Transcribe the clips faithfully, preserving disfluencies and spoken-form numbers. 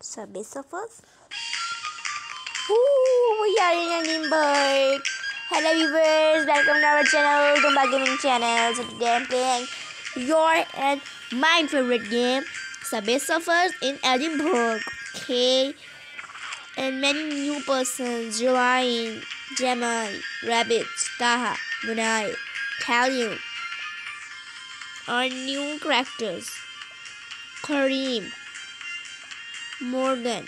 Subway Surfers. Ooh, we are in Edinburgh. Hello viewers, welcome to our channel, Tumba Gaming Channel. So today I'm playing your and my favorite game, Subway Surfers in Edinburgh. Okay, and many new persons join. Gemini, Rabbit, Taha, Bunai, Talu are new characters. Kareem, Morgan,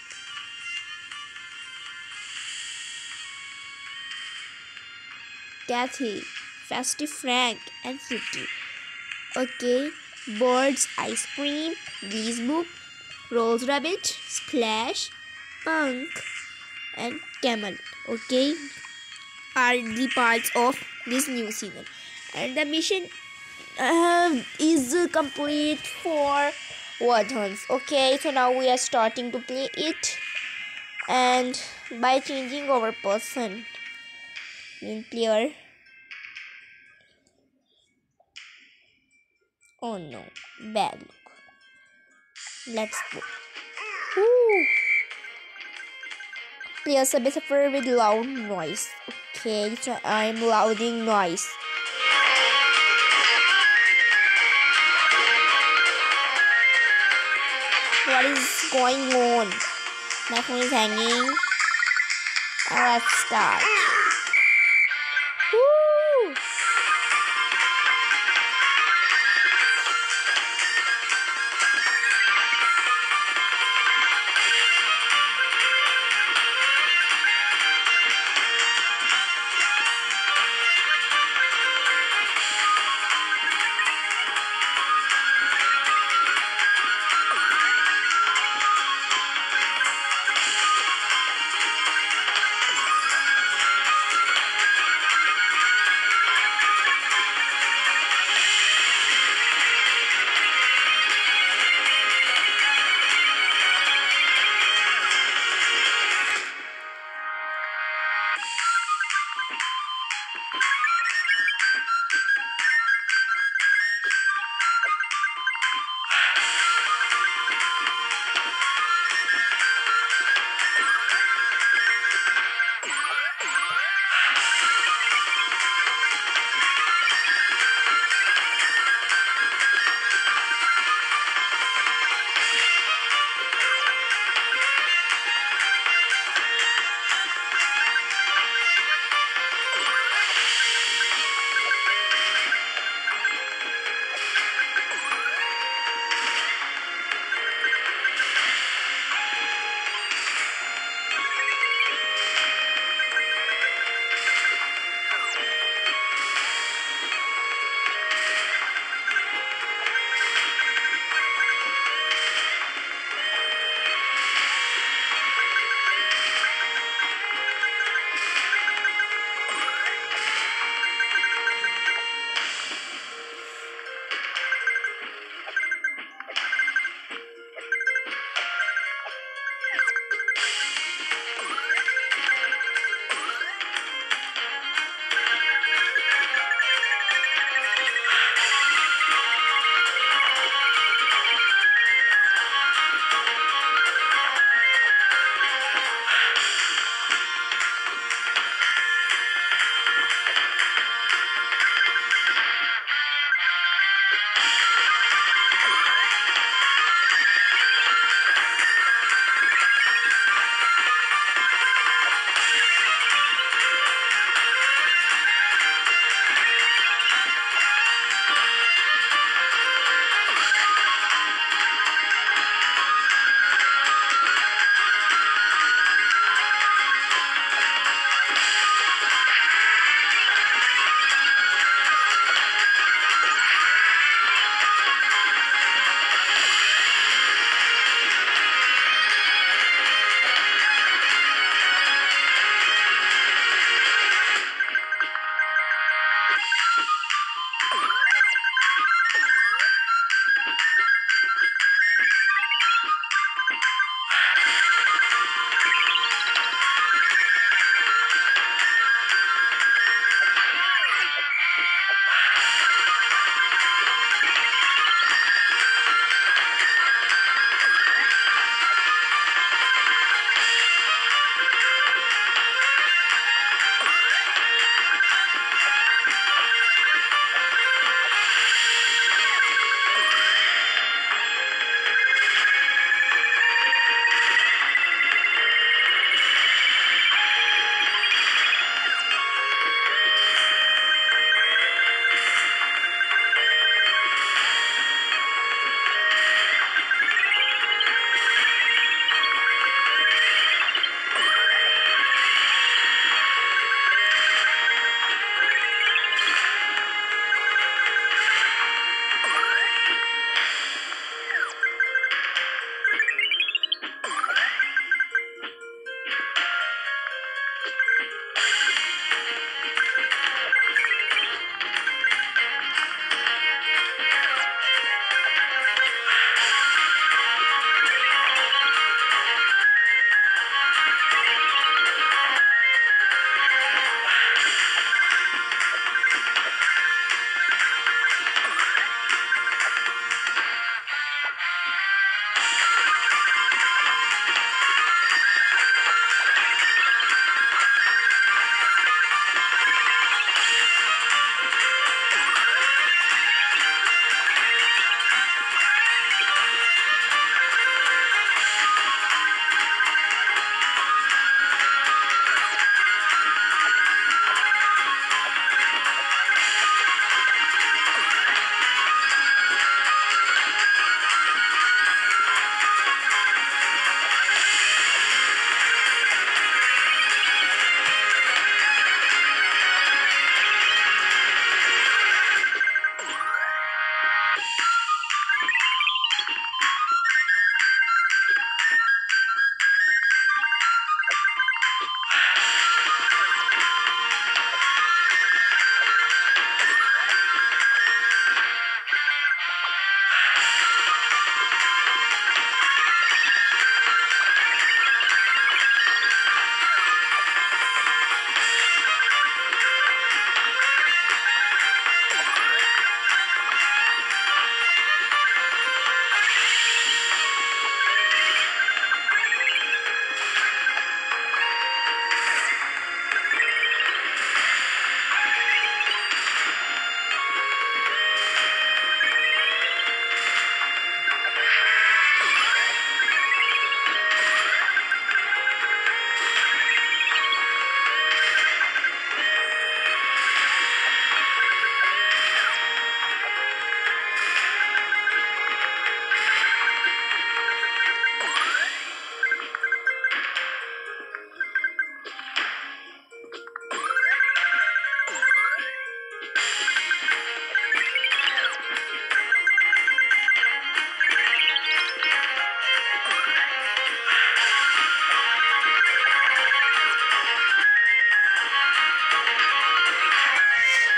Kathy, Festive Frank, and Fruity. Okay, Birds, Ice Cream, Bees Book, Rose Rabbit, Splash, Punk, and Camel. Okay, are the parts of this new season, and the mission uh, is complete for Warthons. Okay, so now we are starting to play it, and by changing our person in player. Oh no, bad look. Let's go. Ooh. Player Subway Surfer with loud noise. Okay, so I'm louding noise. What is going on? My phone is hanging. And let's start. Woo!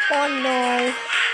Oh no.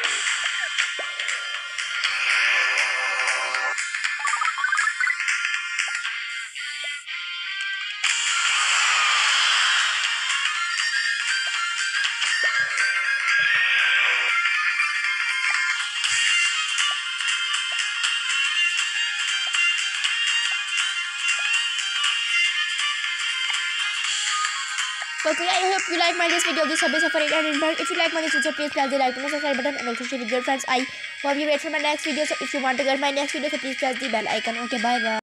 Okay, I hope you like my this video of this Subway Surfers Edinburgh. If you like my this video, please press the like button, subscribe button, and also share with your friends. I hope you wait for my next video. So if you want to get my next video, so please press the bell icon. Okay, bye bye.